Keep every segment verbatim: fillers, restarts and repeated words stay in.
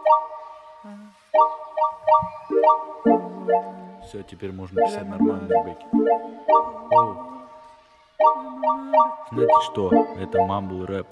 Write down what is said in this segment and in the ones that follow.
Все, теперь можно писать нормальные бэки. Оу. Знаете что? Это мамбл рэп.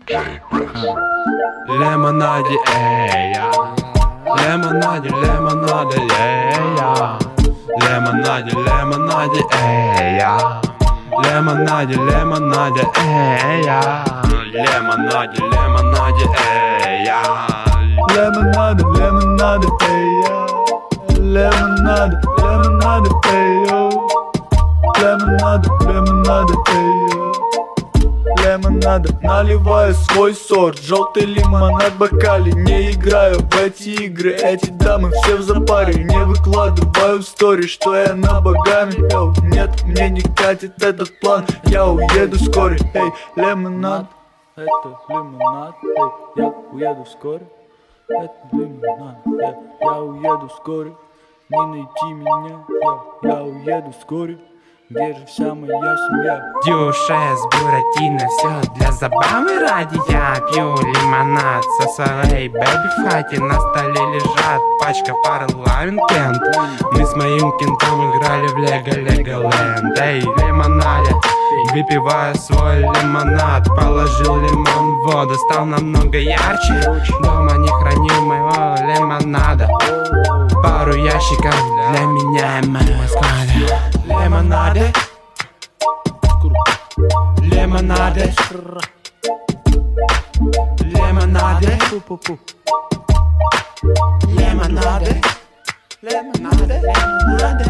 Лемонаде, эй, я. Лемонаде, лемонаде, эй, я. Лемонаде, лемонаде, эй, я. Лемонаде, лемонаде, эй, я. Лемонаде, лемонаде, эй, я. Лемонаде, лемонаде, эй, я. Лемонаде, лемонаде, эй, yo. Лемонаде, лемонаде, эй, yo. Лемонаде, наливаю свой сорт, желтый лимонад в бокале. Не играю в эти игры, эти дамы все в запаре. Не выкладываю в стори, что я на богами, йоу. Нет, мне не катит этот план, я уеду вскоре. Эй, лемонад, это лимонад, эй, я уеду вскоре. Это лимонад, я, я уеду вскоре. Не найти меня, я, я уеду вскоре. Где же вся моя семья? Дюшес, буратино, все для забавы ради. Я пью лимонад со своей бэби в хате. На столе лежат пачка парламент кент. Мы с моим кентом играли в Лего Леголэнд. Эй, лимонаде, выпиваю свой лимонад. Положил лимон в воду, стал намного ярче. Дома не хранил моего лимонада. Пару ящиков для меня и моего склада. Лемонаде, лемонаде, лемонаде, лемонаде, лемонаде, лемонаде.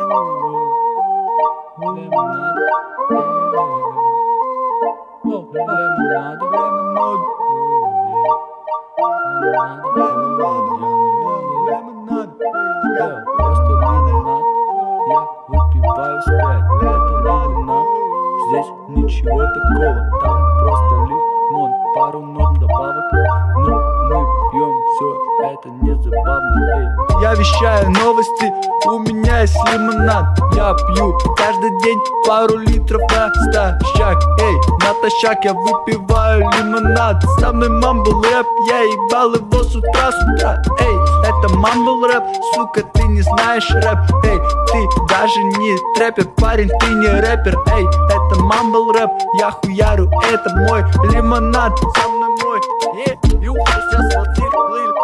Здесь ничего такого, там просто лимон, пару норм добавок, но мы пьем все, это не забавно, эй. Я вещаю новости, у меня есть лимонад. Я пью каждый день пару литров натощак. Эй, натощак я выпиваю лимонад. Со мной мамбл рэп, я ебал его с утра, с утра. Эй, это мамбл рэп, сука, ты не знаешь рэп. Эй, ты даже не трэпер, парень, ты не рэпер. Эй, это мамбл рэп, я хуярю, это мой лимонад. Со мной мой, эй, юха, сейчас вот их лыл.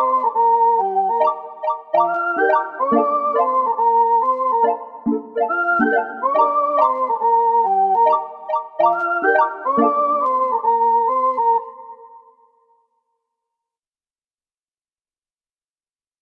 Thank you.